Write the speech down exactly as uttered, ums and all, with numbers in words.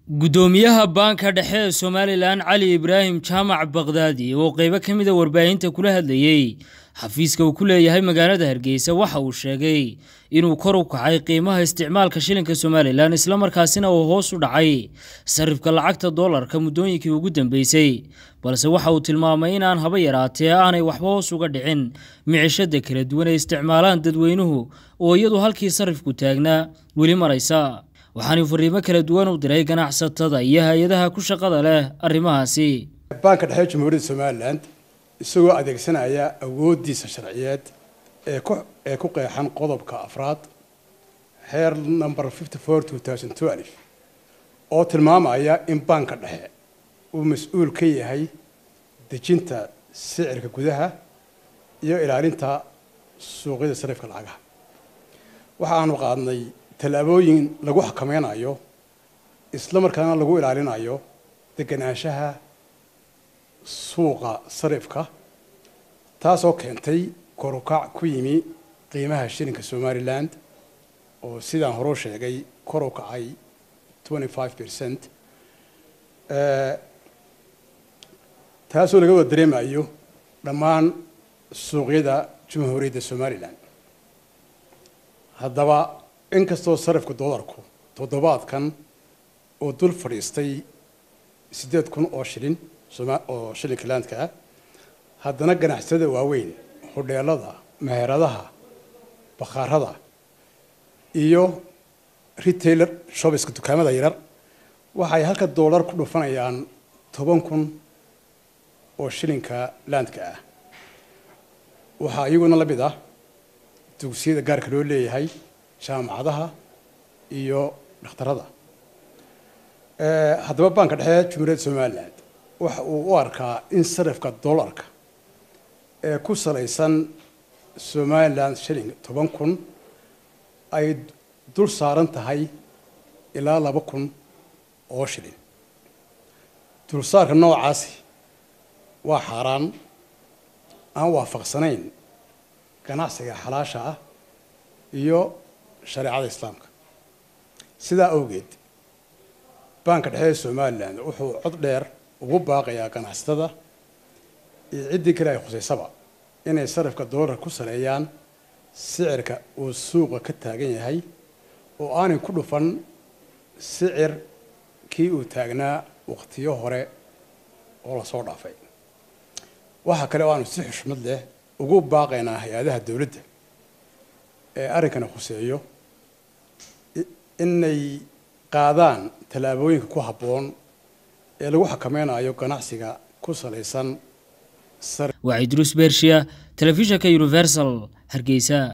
gudoomiyaha banka dhexe ee Somaliland Cali Ibrahim Jaamac Baghdadi oo qayb ka mid ah warbaahinta kula hadlayay xafiiska uu ku leeyahay magaalada Hargeysa waxa uu sheegay inuu kor u kacay qiimaha isticmaalka shilinka Somaliland isla markaasina uu hoos u dhacay sarifka lacagta dollarka muddooyinkii ugu dambeysay balse waxa uu tilmaamay in aan haba yaraatee aanay waxba hoos uga dhicin micishada kala duwan ee isticmaalaan dadweynuhu oo iyadu halkii sarifku taagnaa weli maraysa waxaan fariimo kala duwan u diray ganacsatada iyo hay'adaha ku shaqada leh arrimahaasi banka dhexe Jamhuuriyadda Somaliland isagoo adeegsanaya awoodiisa sharciyeed ee ku ee ku qeexan qodobka afraad heer number fifty-four two thousand twelve oo tilmaamaya in banka dhexe uu mas'uul ka yahay dejinta sicirka gudaha iyo ilaalinta suuqyada sarifka lacagaha waxa aanu qaadnay talaabooyin lagu xakameynayo isla markaana lagu ilaalinayo deganaanshaha suuqa sarifka taasoo keentay kor u kac ku yimi qiimaha shilinka Somaliland oo sidaan hore u sheegay kor u kacay twenty-five percent ee taasoo laga wada dareemayo dhammaan suuqyada Jamhuuriyadda Somaliland haddaba inkastoo sarifka dollarku toddobaadkan oo dul fadhiistay sideed kun oo shilin oo shilinka landka ah haddana ganacsatada waaweyn hodheelada meheradaha bakhaarada iyo retailer shops dukaamada yaryar waxay halka dollar ku dhufanayaan toban kun oo shilinka landka ah waxa iyaguna la mid ah dugsiyada gaarka loo leeyahay jaamacadaha iyo dhakhtarada ee haddaba banka dhexe Jamhuuriyadda Somaliland waxa uu u arkaa in sarifka dollarka ee ku salaysan Somaliland shilling toban kun ay dul saaran tahay ilaa laba kun oo shilin dulsaarka noocaasi waa xaraan aan waafaqsanayn ganacsiga xalaasha ah iyo shariicada islaamka sidaa awgeed banka dhexe Somaliland wuxuu cod dheer ugu baaqayaa ganacsatada iyo ciddii kale ay khuseysaba inay sarifka dollarka ku saleeyaan sicirka uu suuqa ka taagan yahay oo aanay ku dhufan sicir kii uu taagnaa waqtiyo hore oo la soo dhaafay waxa kale oo aanu si xushmad leh ugu baaqaynaa hay'adaha dawladda ee arrinkana khuseeyo inay qaadaan talaabooyinka ku habboon ee lagu xakameynayo ganacsiga ku salaysan waa Idris Bershiya telefishinka Universal Hargeysa.